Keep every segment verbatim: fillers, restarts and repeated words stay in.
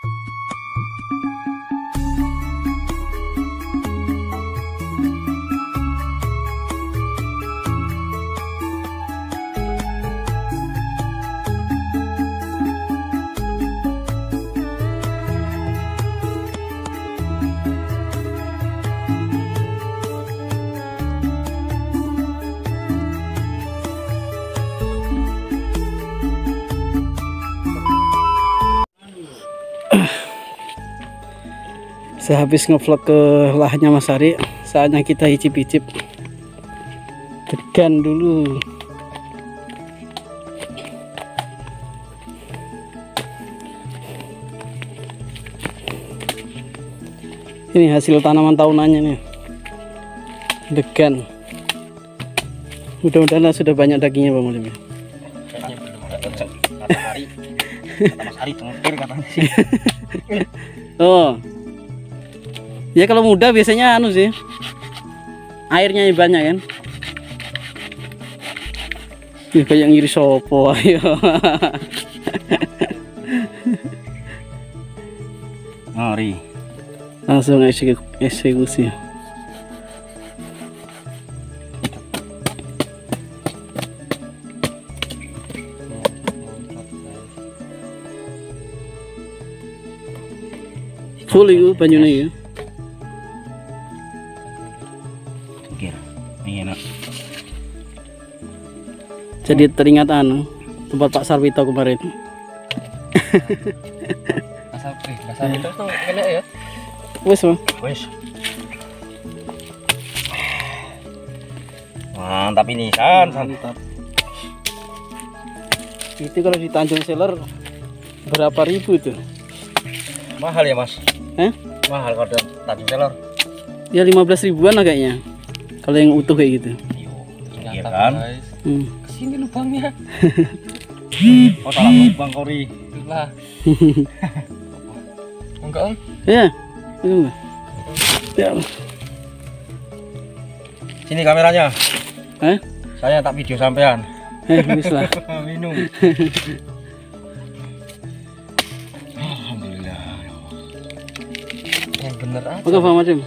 Sehabis ngevlog ke lahannya Mas Ari, saatnya kita icip-icip degan dulu. Ini hasil tanaman tahunannya nih, degan. Mudah-mudahan sudah banyak dagingnya Bang Mulim. Kayaknya belum ada cocok. Kata Ari, kata Mas Ari cengkir katanya sih. Oh, ya kalau muda biasanya anu sih, airnya banyak kan. Ini kayak ngiri sopo ayo. Mari Langsung eksekusi, eksekusi. Full itu banyunya ya. ini enak. Jadi teringat anu tempat Pak Sarwito kemarin. Pak Sarwito, Pak Sarwito tuh enak ya. Wes Bang. Wes. Mantap ini San, Mantap. Itu kalau di Tanjung Seler berapa ribu itu? Mahal ya Mas? Eh? Mahal kalau di Tanjung Seler. Ya lima belas ribuan lah kayaknya. Kalau yang utuh kayak gitu. Iya kan? Hmm. Kesini lubangnya. Oh salah lubang Kori. Lah. Enggak Om? Ya. Enggak. Ya. Sini kameranya. Eh? Saya tak video sampean. Eh, wis lah. Minum. Alhamdulillah. Yang bener aja. Oke, Bang Macem.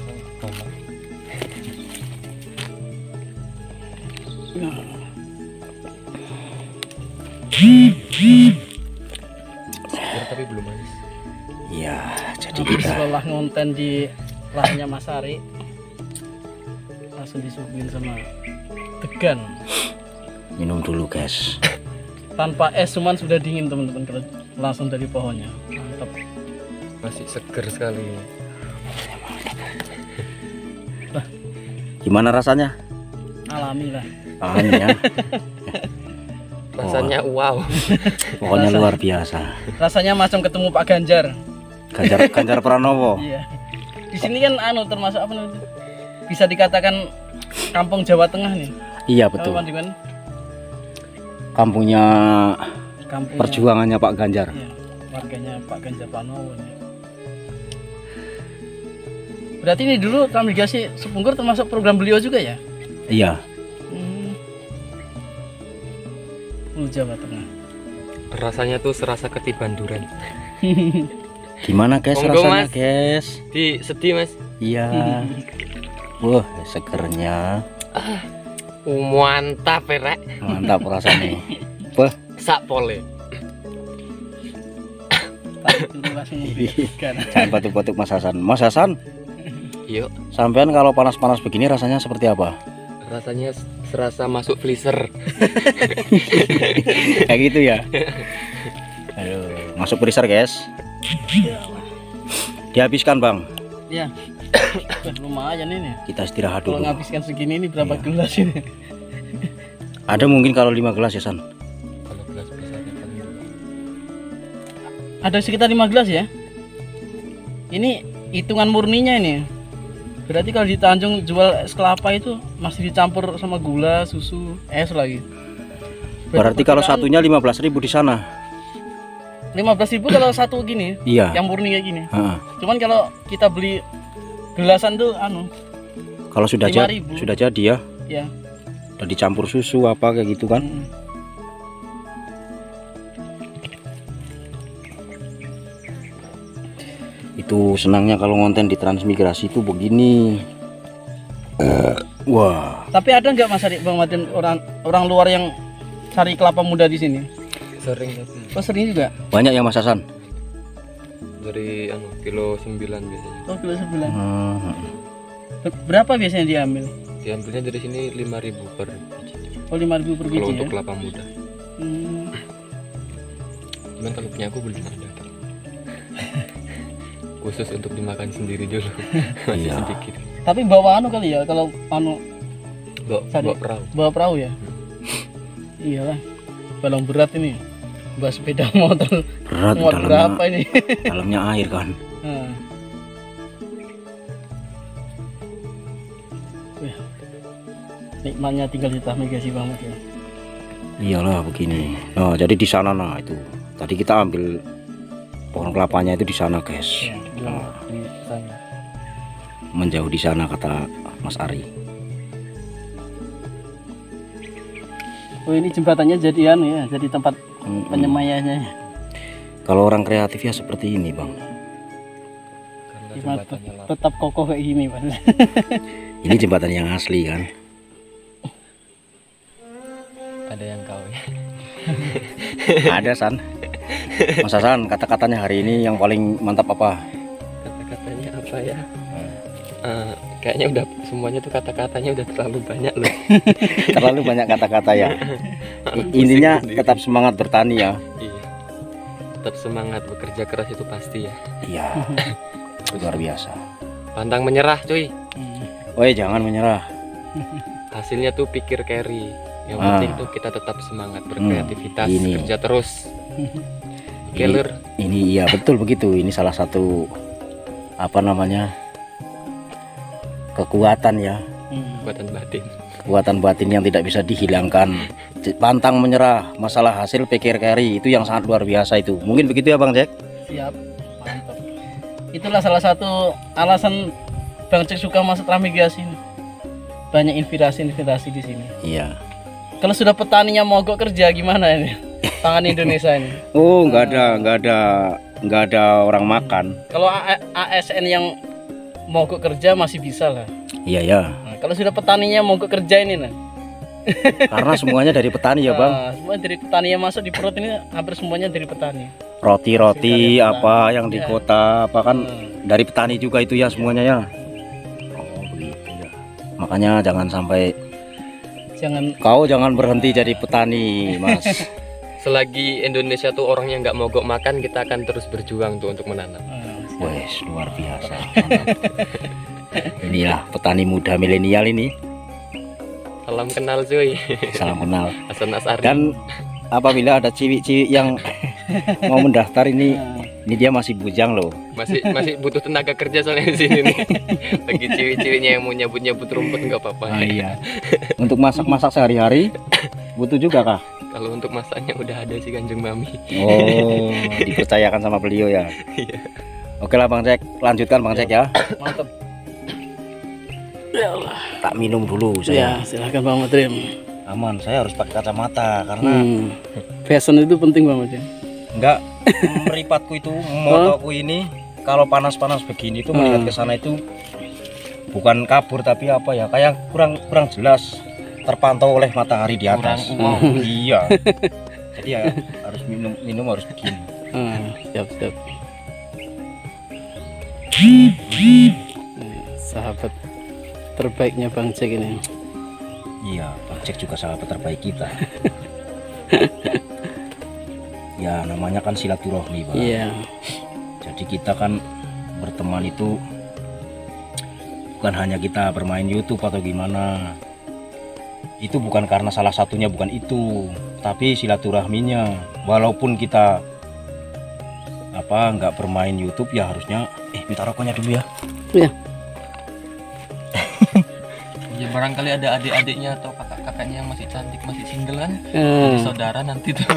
Tapi belum habis. Ya, jadi kita lelah ngonten di lahannya Mas Ari. Langsung disuguhin sama degan. Minum dulu guys. Tanpa es, cuman sudah dingin teman-teman, langsung dari pohonnya. Mantap. Masih seger sekali. Gimana rasanya? Alami lah. Alami ya. Rasanya wow. Pokoknya luar biasa. Rasanya macam ketemu Pak Ganjar. Ganjar Ganjar Pranowo. Iya. Di sini kan anu termasuk apa namanya? Bisa dikatakan kampung Jawa Tengah nih. Iya betul. Kapan, kan? Kampungnya, Kampungnya perjuangannya Pak Ganjar. Iya, warganya Pak Ganjar Pranowo nih. Berarti ini dulu Transmigrasi Sepungkur termasuk program beliau juga ya? Iya. Hmm. Full Jawa Tengah. Rasanya tuh serasa ketiban duren. Gimana guys Monggo, rasanya Mas. guys? Di sedih Mas. Iya. Wah segernya. Ah, mantap ya Rek. Mantap rasanya. Wah. Sak pole. Jangan batuk-batuk Mas Hasan. Mas Hasan. Yuk. Sampean kalau panas-panas begini rasanya seperti apa? Rasanya serasa masuk freezer. Kayak gitu ya. Aduh, masuk freezer guys. Dihabiskan Bang. Iya. Lumayan ini. Kita istirahat Kalau dulu. nghabiskan segini ini berapa Iya. gelas ini? Ada mungkin kalau lima gelas ya San. Kalau gelas besarnya paling Ada sekitar lima gelas ya. Ini hitungan murninya ini. Berarti kalau di Tanjung jual es kelapa itu masih dicampur sama gula, susu, es lagi. Berarti kalau satunya lima belas ribu di sana. lima belas ribu kalau satu gini. Iya. Yang murni kayak gini. Ha-ha. Cuman kalau kita beli gelasan tuh anu. Kalau sudah lima jadi ribu. sudah jadi ya. Ya. Udah dicampur susu apa kayak gitu kan. Mm. Itu senangnya kalau ngonten di Transmigrasi itu begini. Eh, wah, Tapi ada nggak Mas Ari, Bang Martin, orang orang luar yang cari kelapa muda di sini? Sering tapi Oh sering juga? banyak ya Mas Hasan. dari anu kilo sembilan biasanya. Oh kilo sebelah. Hmm. Berapa biasanya diambil? Diambilnya dari sini lima ribu per biji. Oh lima ribu per Kalau biji untuk ya? kelapa muda. Hmm. Cuman kalau punya aku belum ada. Khusus untuk dimakan sendiri dulu. Masih Iya. sedikit. Tapi bawa anu kali ya, kalau anu Bawa, Cari. bawa perahu. bawa perahu ya? Iyalah, balong berat ini. Bawa sepeda motor Berat muat dalamnya, berapa ini? dalamnya air kan. Nah. Wih, nikmatnya tinggal di Transmigrasi banget ya. Iyalah begini. Nah, jadi di sana nah itu. Tadi kita ambil pohon kelapanya itu di sana, guys. Ya, Nah, di sana. menjauh di sana kata Mas Ari. Oh ini jembatannya jadi anu ya, jadi tempat Mm-mm. penyemayannya. Kalau orang kreatif ya seperti ini, Bang. Karena Gimana jembatannya lama. tetap kokoh kayak gini, Mas. Ini jembatan yang asli kan. Ada yang kau ya. Ada San. Mas Hasan, kata-katanya hari ini yang paling mantap apa? Kata-katanya apa ya? Eh, kayaknya udah semuanya tuh kata-katanya udah terlalu banyak loh. Terlalu banyak kata-kata ya. I- Pusing Intinya sendiri. tetap semangat bertani ya. Iya. Tetap semangat bekerja keras itu pasti ya. Iya. Luar biasa. Pantang menyerah, cuy. Woi, jangan menyerah. Hasilnya tuh pikir carry. Yang Ah. Hmm, penting tuh kita tetap semangat berkreativitas, ini. kerja terus. Ini, Keller. ini iya betul begitu. Ini salah satu apa namanya? Kekuatan ya. Hmm. Kekuatan batin. Kekuatan batin yang tidak bisa dihilangkan. Pantang menyerah, masalah hasil pikir carry itu yang sangat luar biasa itu. Mungkin begitu ya Bang Jack? Siap, mantap. Itulah salah satu alasan Bang Cek suka masuk Transmigrasi ini. Banyak inspirasi-inspirasi di sini. Iya. Kalau sudah petaninya mogok kerja gimana ini? Tangan Indonesia ini. Oh, nggak ada, nggak ada, nggak ada orang makan. Kalau A- ASN yang mogok kerja masih bisa lah. Iya ya. Nah, kalau sudah petaninya mogok kerja ini nah. Karena semuanya dari petani ya Bang. Nah, semua dari petani yang masuk di perut ini hampir semuanya dari petani. Roti-roti Hasil dari apa yang di Ya. kota apa kan Hmm. dari petani juga itu ya semuanya ya. Oh begitu ya. Makanya jangan sampai Jangan kau jangan berhenti jadi petani, Mas. Selagi Indonesia tuh orang yang nggak mogok makan, kita akan terus berjuang tuh untuk menanam. nah, Wes luar biasa. Inilah petani muda milenial ini. Salam kenal cuy. Salam kenal. Hasan Asari. Dan apabila ada ciwi-ciwi yang mau mendaftar ini, ini dia masih bujang loh. Masih masih butuh tenaga kerja soalnya di sini nih. Bagi ciwi-ciwinya yang mau nyabut-nyabut rumput nggak apa-apa. Ah, iya. Untuk masak-masak sehari-hari butuh juga kah? Kalau untuk masaknya udah ada sih Kanjeng Mami. Oh, dipercayakan sama beliau ya. Iya. Oke lah Bang Cek, lanjutkan Bang Cek ya. mantap. Ya Allah. Tak minum dulu Ya, saya. silahkan Bang Matrim. Aman, saya harus pakai kacamata karena Hmm. Fashion itu penting Bang Matrim. enggak meripatku itu motoku ini kalau panas-panas begini tuh melihat Hmm. ke sana itu bukan kabur tapi apa ya kayak kurang kurang jelas terpantau oleh matahari di atas. Kurang Oh, iya. Jadi ya harus minum minum harus begini. Hmm, siap siap. Nih, sahabat terbaiknya Bang Cek ini. Iya, Bang Cek juga sahabat terbaik kita. Ya namanya kan silaturahmi Bang. Iya. Jadi kita kan berteman itu bukan hanya kita bermain YouTube atau gimana. Itu bukan karena salah satunya bukan itu, tapi silaturahminya. Walaupun kita apa nggak bermain YouTube ya harusnya eh minta rokoknya dulu ya. Iya. Ya barangkali ada adik-adiknya atau kakak-kakaknya yang masih cantik, masih single kan. Eh. Jadi saudara nanti tuh.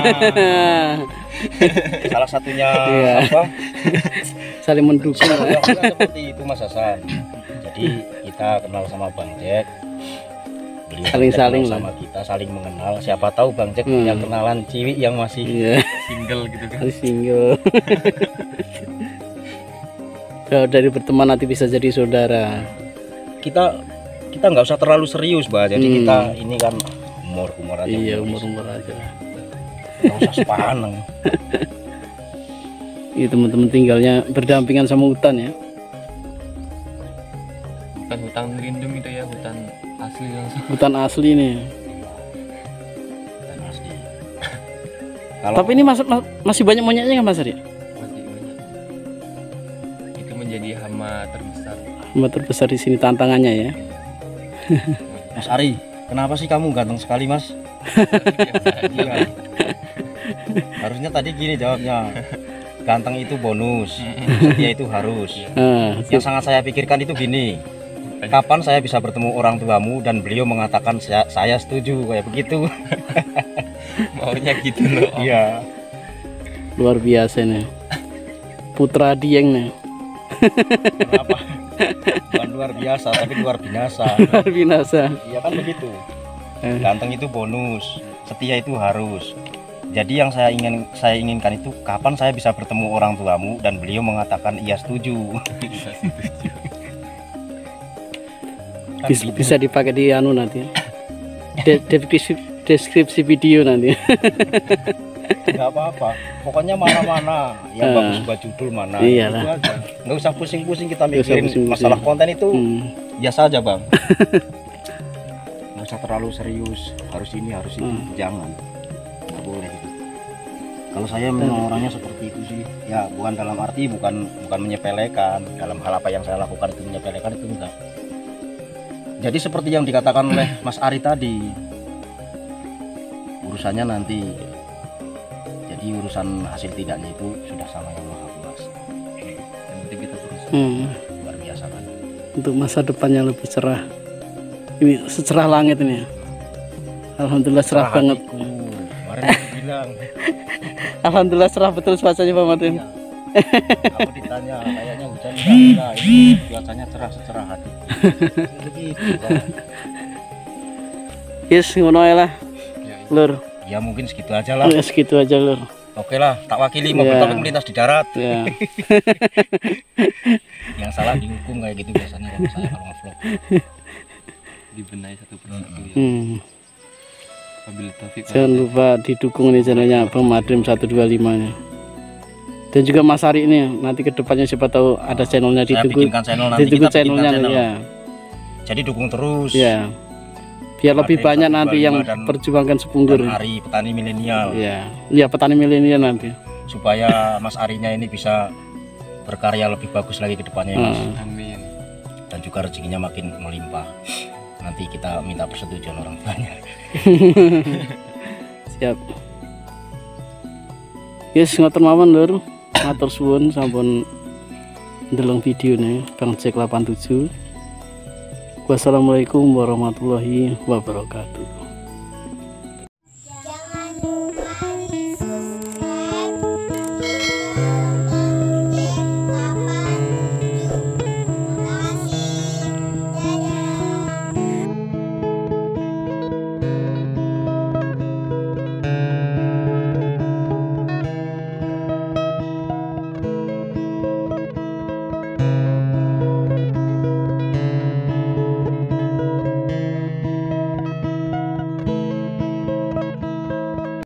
Salah satunya Iya. apa? Saling mendukung. Ya, seperti itu Mas Hasan. Jadi kita kenal sama Bang Jack. Beliau Saling-saling kenal sama kita, saling mengenal. Siapa tahu Bang Jack Hmm. punya kenalan ciwi yang masih Iya. Single gitu kan. Harus single. Kalau dari berteman nanti bisa jadi saudara. Kita kita nggak usah terlalu serius, Bah. Jadi Hmm. kita ini kan umur-umur aja. Iya, umur-umur aja. Nggak usah sepaneng. Iya, teman-teman tinggalnya berdampingan sama hutan ya. Bukan hutan lindung itu ya, hutan asli langsung. Hutan asli nih. Dan asli. Kalau Tapi ini mas- mas- masih banyak monyetnya nggak Mas Ari? Masih banyak. Itu menjadi hama terbesar. Hama terbesar di sini tantangannya ya. Mas Ari, kenapa sih kamu ganteng sekali, Mas? Iya. Harusnya tadi gini jawabnya. Ganteng itu bonus, setia itu harus. Nah, Yang sangat saya pikirkan itu gini. Kapan saya bisa bertemu orang tuamu dan beliau mengatakan saya, saya setuju kayak begitu. Maunya gitu loh. Om. Iya. luar biasa nih. Putra Dieng nih. Kenapa? Bukan luar biasa tapi luar binasa. Luar binasa. Iya kan begitu. Eh. Ganteng itu bonus, setia itu harus. Jadi yang saya ingin saya inginkan itu kapan saya bisa bertemu orang tuamu dan beliau mengatakan iya setuju. Bisa setuju. Kan Bisa, gitu. bisa dipakai di anu nanti. De- deskripsi, deskripsi video nanti. Nggak apa-apa. Pokoknya mana-mana yang Eh. bagus buat judul mana. Iyalah. Itu aja. Nggak usah pusing-pusing kita Nggak usah mikirin pusing-pusing. masalah konten itu. Hmm. Biasa aja, Bang. Nggak usah terlalu serius. Harus ini, harus itu. Hmm. Jangan. Nggak boleh gitu. Kalau saya memang orangnya seperti itu sih. Ya bukan dalam arti bukan bukan menyepelekan. Dalam hal apa yang saya lakukan itu menyepelekan itu enggak. Jadi seperti yang dikatakan oleh Mas Ari tadi, urusannya nanti. Jadi urusan hasil tidaknya itu sudah sama yang Maha Kuasa. Yang penting kita berusaha. Hmm. Luar biasa kan. Untuk masa depannya lebih cerah. Ini secerah langit ini. Alhamdulillah cerah Cerah banget. hatiku. Kemarin aku bilang. Alhamdulillah cerah betul cuacanya Pak Martin. Iya. Aku ditanya kayaknya hujan enggak, enggak, ini cuacanya cerah secerah hati. Begitu, Bang. Yes, ngono ae lah, Ya, Lur. Ya mungkin segitu aja lah. Ya, segitu aja, Lur. Oke lah, tak wakili mobil Iya. tapi melintas di darat. Ya. Yang salah dihukum kayak gitu biasanya kalau saya kalau nge-vlog. dibenahi satu persatu ya. Hmm. Wabil taufik. Jangan lupa didukung nih channelnya Bang Madrim seratus dua puluh lima nya. Dan juga Mas Ari ini nanti kedepannya siapa tahu ada channelnya Saya ditunggu, bikinkan channel nanti ditunggu kita bikinkan channelnya channel. ya. Jadi dukung terus. Ya. Biar lebih Madrim banyak seratus nanti dua puluh yang lima dan- perjuangkan Dan sepunggur. Ari petani milenial Ya. Ya petani milenial nanti. supaya Mas Arinya ini bisa berkarya lebih bagus lagi ke depannya ya, Mas. Hmm. Amin. Dan juga rezekinya makin melimpah. Nanti kita minta persetujuan orang tuanya. Siap. Yes, ngoten mawon Lur. Matur suwun sampun ndeleng video nih Bang Jack delapan tujuh. Wassalamualaikum warahmatullahi wabarakatuh.